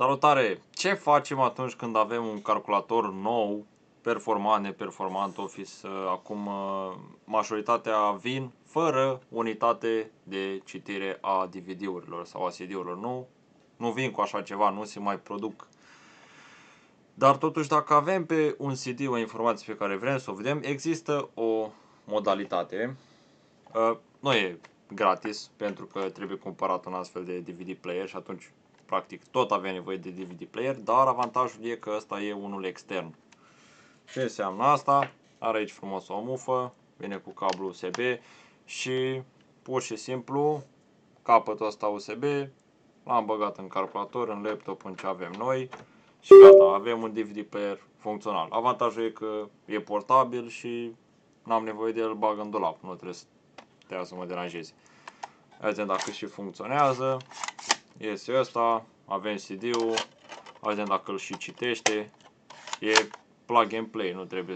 Salutare! Ce facem atunci când avem un calculator nou, performant, neperformant, Office? Acum majoritatea vin fără unitate de citire a DVD-urilor sau a CD-urilor. Nu vin cu așa ceva, nu se mai produc. Dar totuși, dacă avem pe un CD o informație pe care vrem să o vedem, există o modalitate. Nu e gratis, pentru că trebuie cumpărat un astfel de DVD player și atunci practic tot avem nevoie de DVD player, dar avantajul e că ăsta e unul extern. Ce înseamnă asta? Are aici frumos o mufă, vine cu cablu USB și pur și simplu capătul ăsta USB l-am băgat în calculator, în laptop, în ce avem noi și gata, avem un DVD player funcțional. Avantajul e că e portabil și n-am nevoie de el, bag în dulap, nu trebuie să mă deranjeze. Vedem dacă și funcționează. Este ăsta, avem CD-ul, vedem dacă îl și citește. E plug and play,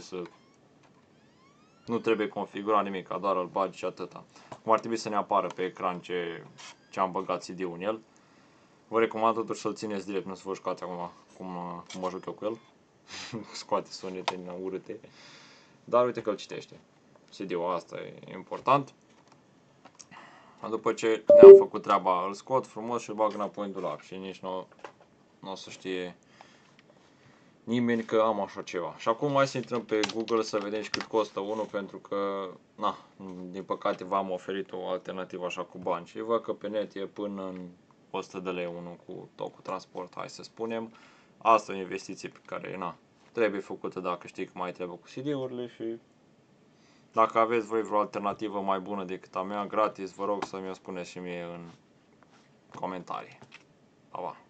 nu trebuie configurat nimic, doar îl bagi și atâta. Cum ar trebui să ne apară pe ecran ce am băgat CD-ul în el. Vă recomand totuși să-l țineți direct, nu să vă jucați acum cum mă joc eu cu el. Scoate sunete din urâte. Dar uite că îl citește. CD-ul asta e important. După ce ne-am făcut treaba, îl scot frumos și îl bag înapoi în dulap și nici nu o să știe nimeni că am așa ceva. Și acum mai să intrăm pe Google să vedem și cât costă unul, pentru că, din păcate v-am oferit o alternativă așa cu bani. Și văd că pe net e până în 100 de lei unul cu tot cu transport, hai să spunem. Asta e o investiție pe care, trebuie făcută dacă știi că mai trebuie cu CD-urile și dacă aveți voi vreo alternativă mai bună decât a mea, gratis, vă rog să mi-o spuneți și mie în comentarii. Pa, pa!